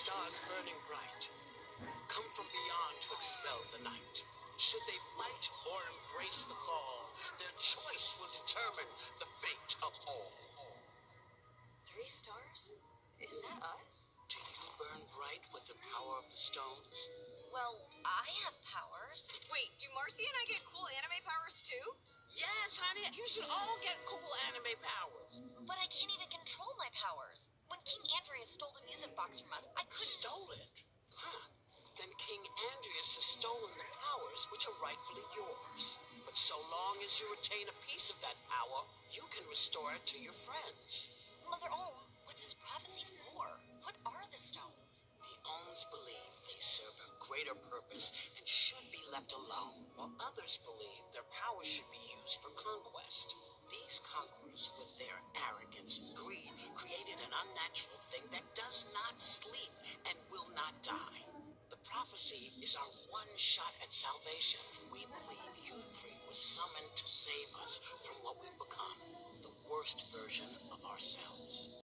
stars burning bright, come from beyond to expel the night. Should they fight or embrace the fall, their choice will determine the fate of all. 3 stars? Is that us? Do you burn bright with the power of the stones? Well, I have powers. Wait, do Marcy and I get cool anime powers too? Yes, honey, you should all get cool anime powers. But I can't even control my powers. When King Andreas stole the music box from us, I couldn't... Stole it? Huh. Then King Andreas has stolen the powers which are rightfully yours. But so long as you retain a piece of that power, you can restore it to your friends. Mother Olm, what's this prophecy for? What are the stones? The olms believe they serve a greater purpose and should be left alone, while others believe their power should be used for conquest. These conquerors, with their arrogance and greed, created an unnatural thing that does not sleep and will not die. The prophecy is our one shot at salvation. We believe you 3 were summoned to save us from what we've become, the worst version of ourselves.